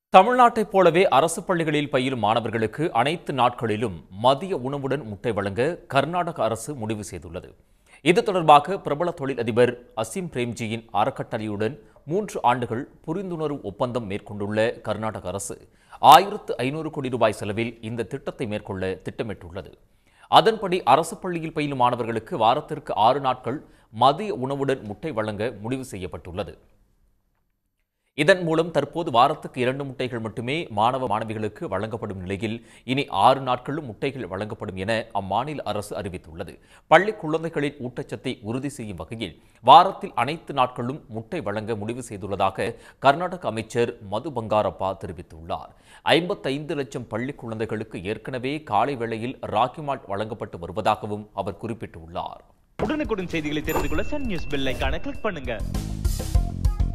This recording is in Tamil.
தமிழ்நாட்டைப் போலவே அரசு பள்ளிகளில் பயிலும் மாணவர்களுக்கு அனைத்து நாட்களிலும் மதிய உணவுடன் முட்டை வழங்க கர்நாடக அரசு முடிவு செய்துள்ளது. இது தொடர்பாக பிரபல தொழிலதிபர் அசீம் பிரேம்ஜியின் அறக்கட்டளையுடன் 3 ஆண்டுகள் புரிந்துணர்வு ஒப்பந்தம் மேற்கொண்டுள்ள கர்நாடக அரசு 1500 கோடி ரூபாய் செலவில் இந்த திட்டத்தை மேற்கொள்ள திட்டமிட்டுள்ளது. அதன்படி அரசு பள்ளியில் பயிலும் மாணவர்களுக்கு வாரத்திற்கு 6 நாட்கள் மதிய உணவுடன் முட்டை வழங்க முடிவு செய்யப்பட்டுள்ளது. இதன் மூலம் தற்போது வாரத்துக்கு 2 முட்டைகள் மட்டுமே மாணவிகளுக்கு வழங்கப்படும் நிலையில் இனி 6 நாட்களும் முட்டைகள் வழங்கப்படும் என அம்மாநில அரசு அறிவித்துள்ளது. பள்ளி குழந்தைகளின் ஊட்டச்சத்தை உறுதி செய்யும் வகையில் வாரத்தில் அனைத்து நாட்களும் முட்டை வழங்க முடிவு செய்துள்ளதாக கர்நாடக அமைச்சர் மது பங்காரப்பா தெரிவித்துள்ளார். 55 லட்சம் பள்ளி குழந்தைகளுக்கு ஏற்கனவே காலை வேளையில் ராகி மால்ட் வழங்கப்பட்டு வருவதாகவும் அவர் குறிப்பிட்டுள்ளார். உடனுக்குடன் செய்திகளை தெரிந்து கொள்ள சன் நியூஸ் பெல் ஐகானை கிளிக் பண்ணுங்க.